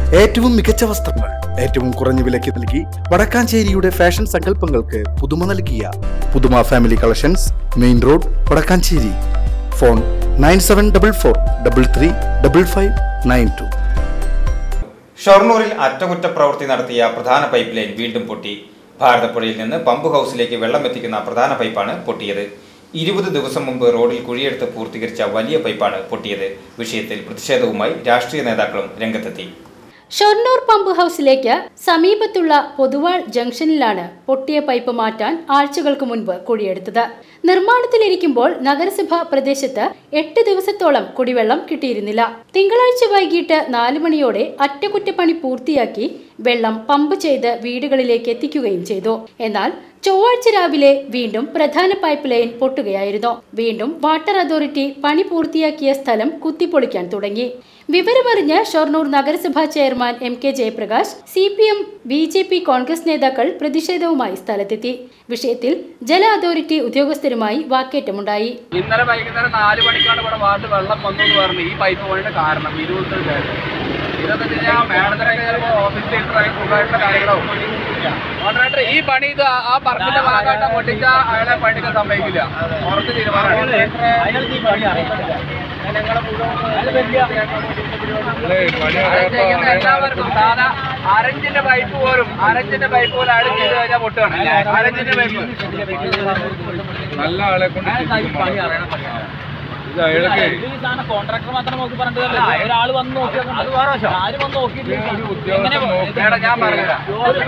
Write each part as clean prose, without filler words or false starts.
ഏറ്റവും മികച്ച വസ്ത്രങ്ങൾ ഏറ്റവും കുറഞ്ഞ വിലയ്ക്ക് നൽകി വടക്കാഞ്ചേരിയുടെ ഫാഷൻ സങ്കല്പങ്ങൾക്ക് പുതുമ നൽകിയ Puthuma family collections, main road, Vadakkanchery. Phone 9744335592. ഷൊർണൂരിൽ അറ്റകുറ്റപ്രവൃത്തി നടത്തിയ പ്രധാന പൈപ്പ് ലൈൻ വീണ്ടും പൊട്ടി. ഭാരതപ്പുഴയിൽ നിന്ന് പമ്പ് ഹൗസിലേക്ക് വെള്ളം എത്തിക്കുന്ന പ്രധാന പൈപ്പാണ് പൊട്ടിയത്. 20 ദിവസം മുമ്പ് റോഡിൽ കുഴിയെടുത്ത് പൂർത്തീകരിച്ച വലിയ പൈപ്പാണ് പൊട്ടിയത്. വിഷയത്തിൽ പ്രതിഷേധവുമായി രാഷ്ട്രീയ നേതാക്കളും രംഗത്തെത്തി. ഷൊർണൂർ പമ്പ് ഹൗസിലേക്ക് സമീപത്തുള്ള പൊതുവാൾ ജംഗ്ഷനിലാണ് പൊട്ടിയ പൈപ്പ് മാറ്റാൻ ആഴ്ചകൾക്ക് മുൻപ് കുഴിയെടുത്തത്. നിർമ്മാണത്തിലിരിക്കുമ്പോൾ നഗരസഭ പ്രദേശത്ത് 8 ദിവസത്തോളം കുടിവെള്ളം കിട്ടിയിരുന്നില്ല. തിങ്കളാഴ്ച വൈകിട്ട് 4 മണിയോടെ അറ്റകുറ്റപ്പണി പൂർത്തിയാക്കി വെള്ളം പമ്പ് ചെയ്ത് വീടുകളിലേക്ക് എത്തിക്കുകയും ചെയ്തു. എന്നാൽ ചൊവ്വാഴ്ച രാവിലെ വീണ്ടും പ്രധാന പൈപ്പ് ലൈൻ പൊട്ടുകയായിരുന്നു. വീണ്ടും വാട്ടർ അതോറിറ്റി പണി പൂർത്തിയാക്കിയ സ്ഥലം കുത്തിപ്പൊളിക്കാൻ തുടങ്ങി. വിവരമറിഞ്ഞ് ഷൊർണൂർ നഗരസഭാ chairman MK Jayaprakash, CPM, BJP, Congress നേതാക്കൾ പ്രതിഷേധവുമായി സ്ഥലത്തെത്തി. വിഷയത്തിൽ ജല അതോറിറ്റി ഉദ്യോഗസ്ഥരുമായി വാക്കേറ്റമുണ്ടായി. ഇന്നലെ വൈകുന്നേരം 4 മണിക്കാണ് ഇവിടെ വാർഡ് വെള്ളം വന്നു എന്ന് പറഞ്ഞു. ഈ പൈപ്പ് പണിയുടെ കാരണം ഈ പണി ഇത് ആ പറമ്പിന്റെ ഭാഗമായിട്ട് പൊട്ടിച്ച അയാളെ പണിക്ക് സമ്മതിക്കില്ല. പുറത്ത് തീരുമാനമാണ്. എല്ലാവർക്കും സാധാ അരഞ്ചിന്റെ പൈപ്പ് പോലും അയാൾ ചെയ്ത് കഴിഞ്ഞാൽ പൊട്ടുകയാണ്. അരഞ്ചിന്റെ പൈപ്പ് നല്ല ആളെ കൊണ്ട് പണി അറിയണം. കോൺട്രാക്ടർ മാത്രം നോക്കി പറഞ്ഞിട്ടല്ല, ഒരാൾ വന്ന് നോക്കി. അത് വേറെ വശം. ആരും വന്ന് നോക്കിയിട്ട് ഞാൻ പറഞ്ഞുതരാം.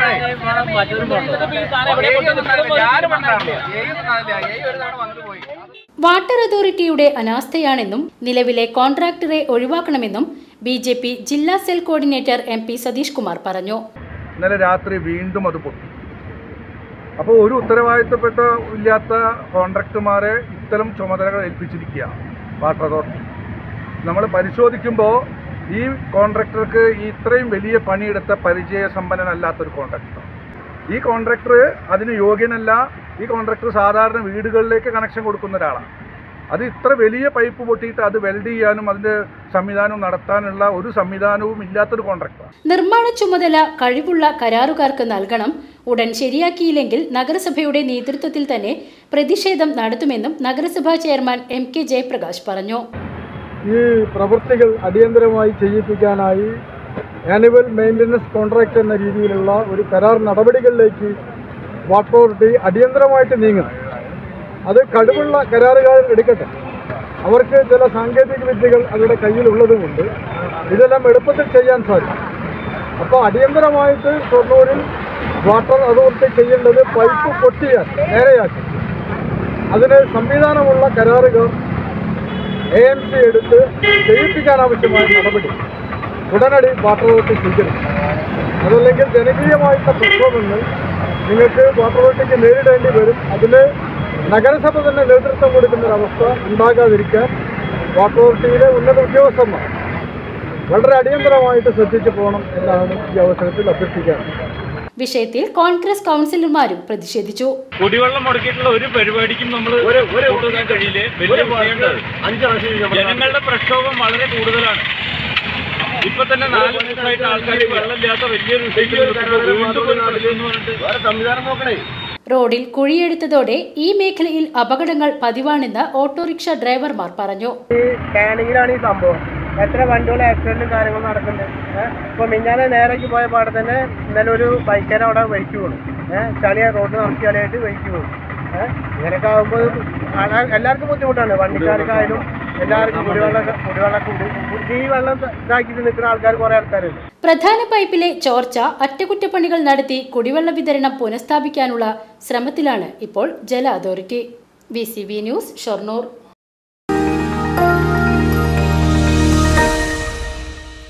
വാട്ടർ അതോറിറ്റിയുടെ അനാസ്ഥയാണെന്നും നിലവിലെ കോൺട്രാക്ടറെ ഒഴിവാക്കണമെന്നും BJP ജില്ലാ cell coordinator MP Satheesh Kumar പറഞ്ഞു. ഇന്നലെ രാത്രി വീണ്ടും അത് പൊട്ടി. അപ്പോൾ ഒരു ഉത്തരവാദിത്തപ്പെട്ട ഇല്ലാത്ത കോൺട്രാക്ടർമാരെ ഇത്തരം ചുമതലകൾ ഏൽപ്പിച്ചിരിക്കുക വാട്ടർ അതോറിറ്റി. നമ്മൾ പരിശോധിക്കുമ്പോൾ ഈ കോൺട്രാക്ടർക്ക് ഇത്രയും വലിയ പണിയെടുത്ത പരിചയസമ്പന്നനല്ലാത്തൊരു കോൺട്രാക്ടർ. ഈ കോൺട്രാക്ടർ അതിന് യോഗ്യനല്ല. ഈ കോൺട്രാക്ടർ സാധാരണ വീടുകളിലേക്ക് കണക്ഷൻ കൊടുക്കുന്ന ഒരാളാണ്. അത് ഇത്ര വലിയ പൈപ്പ് പൊട്ടിയിട്ട് അത് വെൽഡ് ചെയ്യാനും അതിൻ്റെ സംവിധാനം നടത്താനുള്ള ഒരു സംവിധാനവും ഇല്ലാത്തൊരു കോൺട്രാക്ടറാണ്. നിർമ്മാണ ചുമതല കഴിവുള്ള കരാറുകാർക്ക് നൽകണം. ഉടൻ ശരിയാക്കിയില്ലെങ്കിൽ നഗരസഭയുടെ നേതൃത്വത്തിൽ തന്നെ പ്രതിഷേധം നടത്തുമെന്നും നഗരസഭാ ചെയർമാൻ MK ജയപ്രകാശ് പറഞ്ഞു. ഈ പ്രവൃത്തികൾ അടിയന്തരമായി ചെയ്യിപ്പിക്കാനായി ആനുവൽ മെയിൻ്റനൻസ് കോൺട്രാക്ട് എന്ന രീതിയിലുള്ള ഒരു കരാർ നടപടികളിലേക്ക് വാട്ടർ അതോറിറ്റി അടിയന്തരമായിട്ട് നീങ്ങണം. അത് കഴിവുള്ള കരാറുകാർ എടുക്കട്ടെ. അവർക്ക് ചില സാങ്കേതിക വിദ്യകൾ അവരുടെ കയ്യിലുള്ളതുകൊണ്ട് ഇതെല്ലാം എളുപ്പത്തിൽ ചെയ്യാൻ സാധിക്കും. അപ്പോൾ അടിയന്തരമായിട്ട് ഷൊർണൂരിൽ വാട്ടർ അതോറിറ്റി ചെയ്യേണ്ടത് പൈപ്പ് പൊട്ടിയാൽ നേരെയാക്കി അതിന് സംവിധാനമുള്ള കരാറുകൾ AMC എടുത്ത് ചെയ്യിപ്പിക്കാനാവശ്യമായ നടപടി ഉടനടി വാട്ടർ അതോറിറ്റി സ്വീകരിക്കും. അതല്ലെങ്കിൽ ജനകീയമായിട്ടുള്ള പ്രക്ഷോഭങ്ങൾ നിങ്ങൾക്ക് വാട്ടർ അതോറിറ്റിക്ക് നേരിടേണ്ടി വരും. അതിന് നഗരസഭ തന്നെ നേതൃത്വം കൊടുക്കുന്നൊരവസ്ഥ ഉണ്ടാകാതിരിക്കാൻ വാട്ടർ അതോറിറ്റിയിലെ ഉന്നത ഉദ്യോഗസ്ഥന്മാർ വളരെ അടിയന്തരമായിട്ട് ശ്രദ്ധിച്ചു പോകണം എന്നാണ് ഈ അവസരത്തിൽ അഭ്യർത്ഥിക്കാറ്. വിഷയത്തിൽ കോൺഗ്രസ് കൗൺസിലർമാരും പ്രതിഷേധിച്ചു. കുടിവെള്ളം മുടക്കിയിട്ടുള്ള ഒരു പരിപാടിക്കും നമ്മൾ കഴിയില്ലേ. ജനങ്ങളുടെ പ്രക്ഷോഭം വളരെ കൂടുതലാണ്. ഇപ്പൊ തന്നെ 4 ദിവസമായിട്ട് ആൾക്കാർ വെള്ളമില്ലാത്ത വലിയൊരു സംവിധാനം നോക്കണേ. റോഡിൽ കുഴിയെടുത്തതോടെ ഈ മേഖലയിൽ അപകടങ്ങൾ പതിവാണെന്ന് ഓട്ടോറിക്ഷ ഡ്രൈവർമാർ പറഞ്ഞു. ഈ സ്കാനിങ്ങിലാണ് ഈ സംഭവം. എത്ര വണ്ടികൾ ആക്സിഡന്റും കാര്യങ്ങളും നടക്കുന്നുണ്ട്. ഇപ്പോൾ മിഞ്ഞാനെ നേരേക്ക് പോയ പാടെ തന്നെ ഇന്നലെ ഒരു ബൈക്കേനെ അവിടെ വഴിക്ക് വീണു. ചളിയ റോഡ് നിറച്ച് ചളിയായിട്ട് വഴിക്ക് വീണു. ഇങ്ങനെയൊക്കെ ആകുമ്പോൾ എല്ലാവർക്കും ബുദ്ധിമുട്ടാണ്. വണ്ടിക്കാർക്കായാലും എല്ലാവർക്കും കുടിവെള്ളമൊക്കെ ഈ വെള്ളം ഇതാക്കിയിട്ട് നിൽക്കുന്ന ആൾക്കാർ കുറേ ആൾക്കാരുണ്ട്. പ്രധാന പൈപ്പിലെ ചോർച്ച അറ്റകുറ്റപ്പണികൾ നടത്തി കുടിവെള്ള വിതരണം പുനഃസ്ഥാപിക്കാനുള്ള ശ്രമത്തിലാണ് ഇപ്പോൾ ജല അതോറിറ്റി. VCV news, Shoranur.